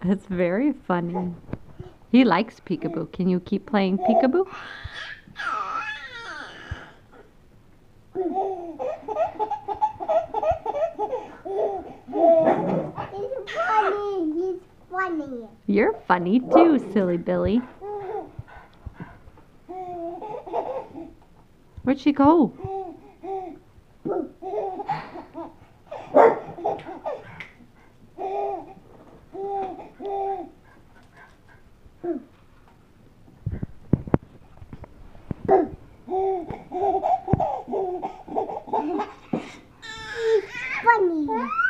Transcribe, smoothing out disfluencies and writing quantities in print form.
That's very funny. He likes peekaboo. Can you keep playing peekaboo? He's funny. He's funny. You're funny too, silly Billy. Where'd she go? He's funny.